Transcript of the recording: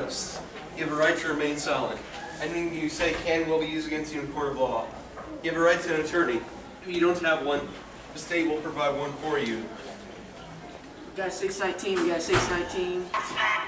honest. You have a right to remain silent. Anything you say can and will be used against you in court of law. You have a right to an attorney. If you don't have one, the state will provide one for you. We got a 619, we got a 619.